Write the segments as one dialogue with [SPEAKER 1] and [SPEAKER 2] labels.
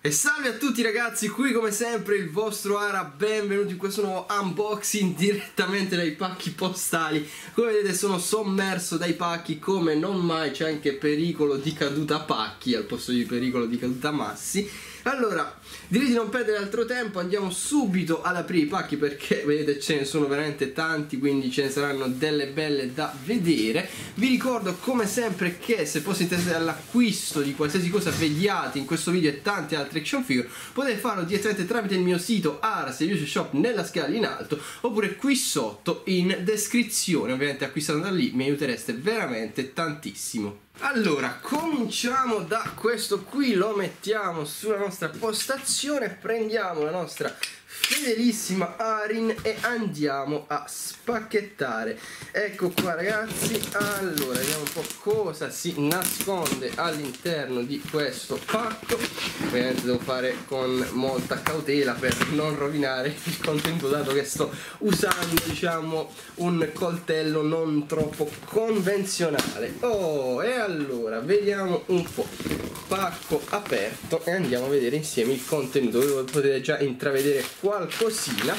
[SPEAKER 1] E salve a tutti ragazzi, qui come sempre il vostro Ara, benvenuti in questo nuovo unboxing direttamente dai pacchi postali. Come vedete sono sommerso dai pacchi come non mai, c'è anche pericolo di caduta pacchi al posto di pericolo di caduta massi. Allora, direi di non perdere altro tempo, andiamo subito ad aprire i pacchi perché vedete ce ne sono veramente tanti, quindi ce ne saranno delle belle da vedere. Vi ricordo come sempre che se fosse interessati all'acquisto di qualsiasi cosa vediate in questo video e tante altre action figure, potete farlo direttamente tramite il mio sito Ara Shop nella scala in alto, oppure qui sotto in descrizione. Ovviamente acquistando da lì mi aiutereste veramente tantissimo. Allora, cominciamo da questo qui, lo mettiamo sulla nostra postazione, prendiamo la nostra fedelissima Arin e andiamo a spacchettare. Ecco qua ragazzi, allora vediamo un po' cosa si nasconde all'interno di questo pacco. Ovviamente devo fare con molta cautela per non rovinare il contenuto, dato che sto usando, diciamo, un coltello non troppo convenzionale. Oh, e allora vediamo un po'. Pacco aperto e andiamo a vedere insieme il contenuto. Dove potete già intravedere qualcosina.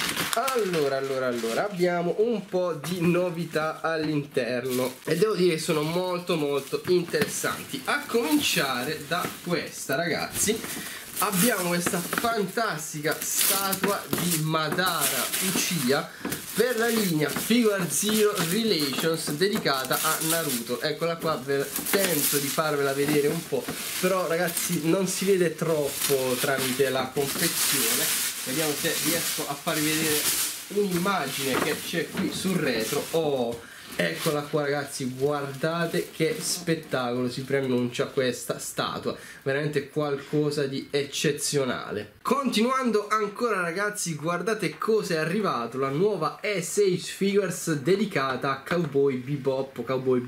[SPEAKER 1] Allora abbiamo un po' di novità all'interno e devo dire che sono molto interessanti, a cominciare da questa, ragazzi. Abbiamo questa fantastica statua di Madara Uchiha per la linea Figure Zero Relations dedicata a Naruto. Eccola qua, tento di farvela vedere un po', però ragazzi non si vede troppo tramite la confezione. Vediamo se riesco a farvi vedere un'immagine che c'è qui sul retro. Oh, eccola qua ragazzi, guardate che spettacolo si preannuncia questa statua, veramente qualcosa di eccezionale. Continuando ancora ragazzi, guardate cosa è arrivato, la nuova SH Figures dedicata a Cowboy Bebop,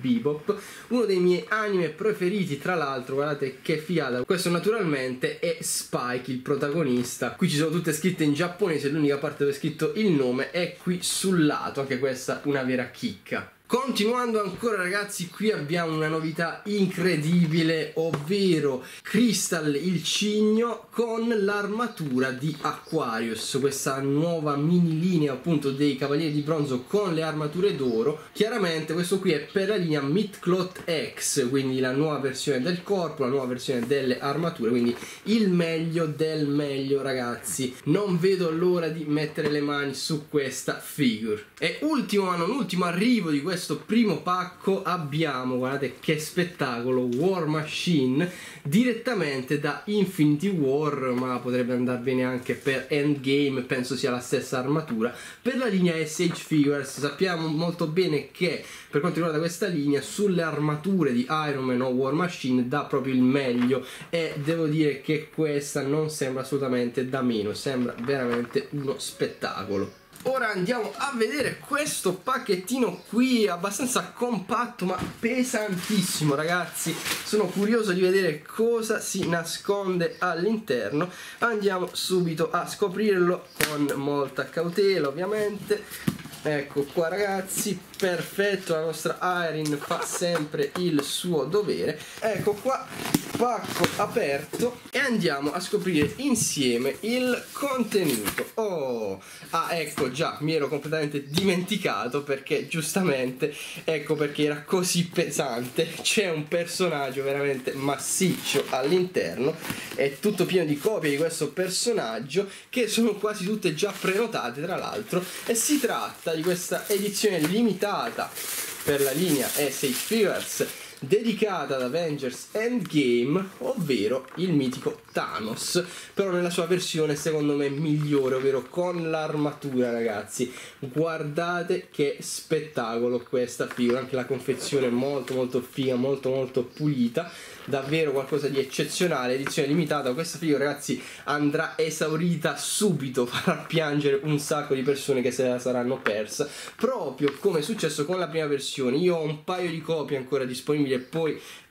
[SPEAKER 1] uno dei miei anime preferiti tra l'altro. Guardate che figata, questo naturalmente è Spike, il protagonista. Qui ci sono tutte scritte in giapponese, l'unica parte dove è scritto il nome è qui sul lato, anche questa una vera chicca. Continuando ancora ragazzi, qui abbiamo una novità incredibile, ovvero Crystal il cigno con l'armatura di Aquarius, questa nuova mini linea appunto dei Cavalieri di Bronzo con le armature d'oro. Chiaramente questo qui è per la linea Midcloth X, quindi la nuova versione del corpo, la nuova versione delle armature, quindi il meglio del meglio ragazzi. Non vedo l'ora di mettere le mani su questa figure. E ultimo ma non ultimo arrivo di questo primo pacco abbiamo, guardate che spettacolo, War Machine direttamente da Infinity War, ma potrebbe andare bene anche per Endgame, penso sia la stessa armatura, per la linea SH Figures. Sappiamo molto bene che per quanto riguarda questa linea sulle armature di Iron Man o War Machine dà proprio il meglio, e devo dire che questa non sembra assolutamente da meno, sembra veramente uno spettacolo. Ora andiamo a vedere questo pacchettino qui, abbastanza compatto ma pesantissimo ragazzi. Sono curioso di vedere cosa si nasconde all'interno. Andiamo subito a scoprirlo con molta cautela ovviamente. Ecco qua ragazzi, perfetto, la nostra Arin fa sempre il suo dovere. Ecco qua, pacco aperto e andiamo a scoprire insieme il contenuto. Oh, ecco già, mi ero completamente dimenticato perché giustamente, ecco perché era così pesante. C'è un personaggio veramente massiccio all'interno, è tutto pieno di copie di questo personaggio che sono quasi tutte già prenotate tra l'altro, e si tratta di questa edizione limitata per la linea SH Figures dedicata ad Avengers Endgame, ovvero il mitico Thanos, però nella sua versione secondo me migliore, ovvero con l'armatura ragazzi. Guardate che spettacolo questa figura, anche la confezione è molto figa, molto pulita, davvero qualcosa di eccezionale. Edizione limitata, questa figura ragazzi andrà esaurita subito, farà piangere un sacco di persone che se la saranno persa, proprio come è successo con la prima versione. Io ho un paio di copie ancora disponibili e poi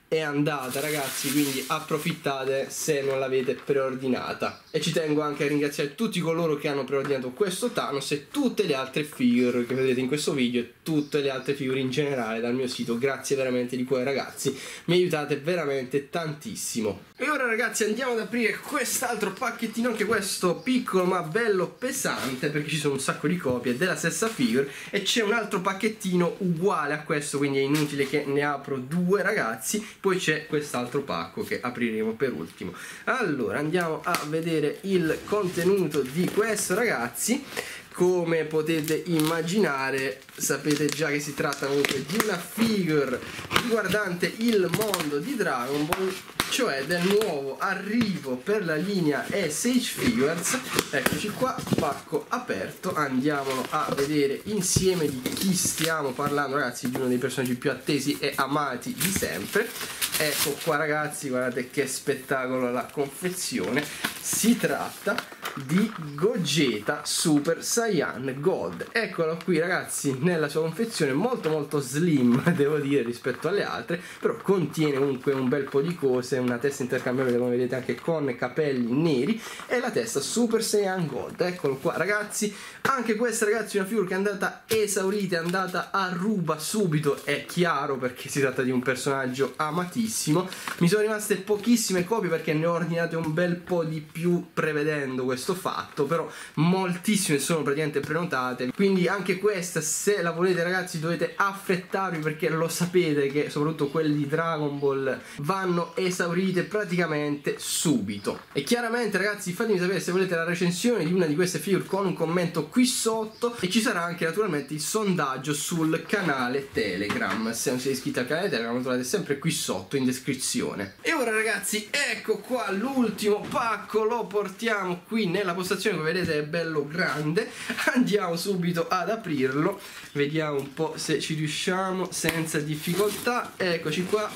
[SPEAKER 1] è andata ragazzi, quindi approfittate se non l'avete preordinata. E ci tengo anche a ringraziare tutti coloro che hanno preordinato questo Thanos e tutte le altre figure che vedete in questo video e tutte le altre figure in generale dal mio sito. Grazie veramente di cuore ragazzi, mi aiutate veramente tantissimo. E ora ragazzi andiamo ad aprire quest'altro pacchettino, anche questo piccolo ma bello pesante, perché ci sono un sacco di copie della stessa figure e c'è un altro pacchettino uguale a questo, quindi è inutile che ne apro due ragazzi. Poi c'è quest'altro pacco che apriremo per ultimo. Allora andiamo a vedere il contenuto di questo ragazzi. Come potete immaginare, sapete già che si tratta comunque di una figure riguardante il mondo di Dragon Ball, cioè del nuovo arrivo per la linea SH Figures. Eccoci qua, pacco aperto, andiamolo a vedere insieme di chi stiamo parlando ragazzi, di uno dei personaggi più attesi e amati di sempre. Ecco qua ragazzi, guardate che spettacolo la confezione, si tratta di Gogeta Super Saiyan Gold. Eccolo qui ragazzi nella sua confezione, molto slim devo dire rispetto alle altre, però contiene comunque un bel po' di cose, una testa intercambiabile come vedete anche con capelli neri e la testa Super Saiyan Gold. Eccolo qua ragazzi, anche questa ragazzi è una figura che è andata esaurita, è andata a ruba subito, è chiaro perché si tratta di un personaggio amatissimo. Mi sono rimaste pochissime copie perché ne ho ordinate un bel po' di più prevedendo questo fatto, però moltissime sono praticamente prenotate, quindi anche questa se la volete ragazzi dovete affrettarvi, perché lo sapete che soprattutto quelli di Dragon Ball vanno esaurite praticamente subito. E chiaramente ragazzi fatemi sapere se volete la recensione di una di queste figure con un commento qui sotto, e ci sarà anche naturalmente il sondaggio sul canale Telegram. Se non siete iscritti al canale Telegram lo trovate sempre qui sotto in descrizione. E ora ragazzi ecco qua l'ultimo pacco, lo portiamo qui nella postazione, come vedete è bello grande. Andiamo subito ad aprirlo, vediamo un po' se ci riusciamo senza difficoltà. Eccoci qua.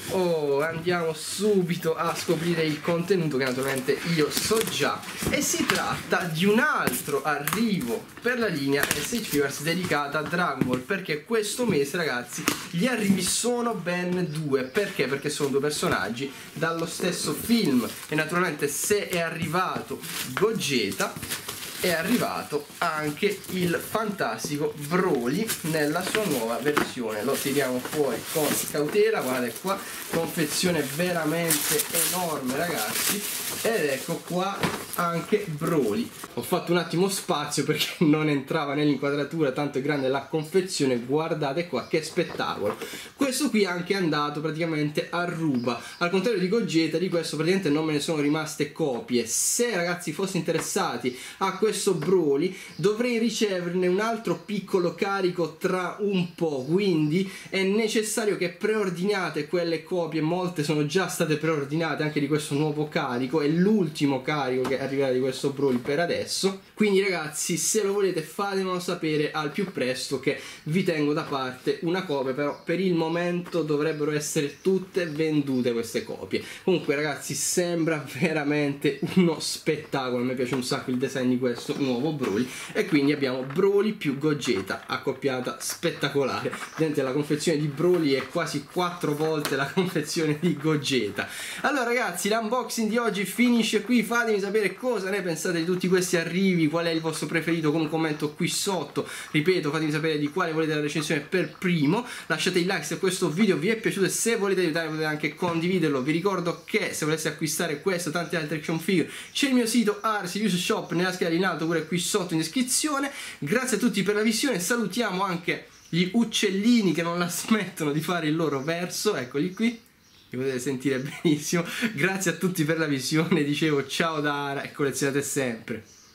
[SPEAKER 1] Oh, andiamo subito a scoprire il contenuto che naturalmente io so già, e si tratta di un altro arrivo per la linea SH Figures dedicata a Dragon Ball, perché questo mese ragazzi gli arrivi sono ben due. Perché? Perché sono due personaggi dallo stesso film, e naturalmente se è arrivato Gogeta è arrivato anche il fantastico Broly nella sua nuova versione. Lo tiriamo fuori con cautela, guardate qua, confezione veramente enorme ragazzi, ed ecco qua anche Broly. Ho fatto un attimo spazio perché non entrava nell'inquadratura, tanto è grande la confezione. Guardate qua che spettacolo. Questo qui è anche andato praticamente a ruba, al contrario di Gogeta. Di questo praticamente non me ne sono rimaste copie. Se ragazzi foste interessati a questo Broly dovrei riceverne un altro piccolo carico tra un po', quindi è necessario che preordiniate quelle copie. Molte sono già state preordinate anche di questo nuovo carico, è l'ultimo carico che arriverà di questo Broly per adesso, quindi ragazzi se lo volete fatemelo sapere al più presto che vi tengo da parte una copia, però per il momento dovrebbero essere tutte vendute queste copie. Comunque ragazzi sembra veramente uno spettacolo, a me piace un sacco il design di questo nuovo Broly, e quindi abbiamo Broly più Gogeta, accoppiata spettacolare. Vedete la confezione di Broly è quasi 4 volte la confezione di Gogeta. Allora ragazzi l'unboxing di oggi finisce qui, fatemi sapere cosa ne pensate di tutti questi arrivi, qual è il vostro preferito con un commento qui sotto. Ripeto, fatemi sapere di quale volete la recensione per primo, lasciate il like se questo video vi è piaciuto e se volete aiutare potete anche condividerlo. Vi ricordo che se voleste acquistare questo e tante altre action figure c'è il mio sito Arceus Shop nella scheda in alto, pure qui sotto in descrizione. Grazie a tutti per la visione, salutiamo anche gli uccellini che non la smettono di fare il loro verso, eccoli qui, li potete sentire benissimo. Grazie a tutti per la visione, dicevo ciao da Ara e collezionate sempre.